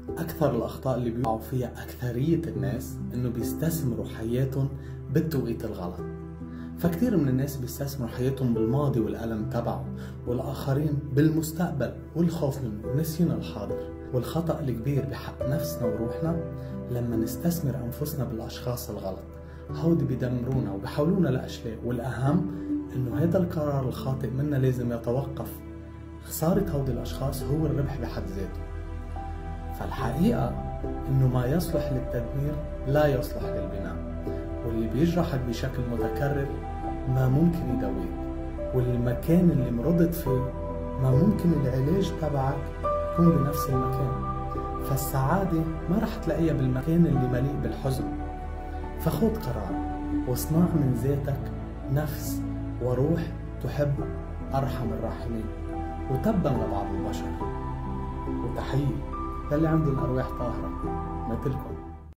أكثر الأخطاء اللي بيقعوا فيها أكثرية الناس إنه بيستثمروا حياتهم بالتوقيت الغلط. فكتير من الناس بيستثمروا حياتهم بالماضي والألم تبعه، والآخرين بالمستقبل والخوف منه ونسينا الحاضر. والخطأ الكبير بحق نفسنا وروحنا لما نستثمر أنفسنا بالأشخاص الغلط. هودي بيدمرونا وبيحولونا لأشلاء، والأهم إنه هذا القرار الخاطئ منا لازم يتوقف. خسارة هودي الأشخاص هو الربح بحد ذاته. فالحقيقة إنه ما يصلح للتدمير لا يصلح للبناء، واللي بيجرحك بشكل متكرر ما ممكن يداويك، والمكان اللي مرضت فيه ما ممكن العلاج تبعك يكون بنفس المكان. فالسعادة ما رح تلاقيها بالمكان اللي مليء بالحزن. فخذ قرار واصنع من ذاتك نفس وروح تحب أرحم الراحمين، وتبا لبعض البشر. وتحية للي عنده الأرواح طاهرة مثلكم.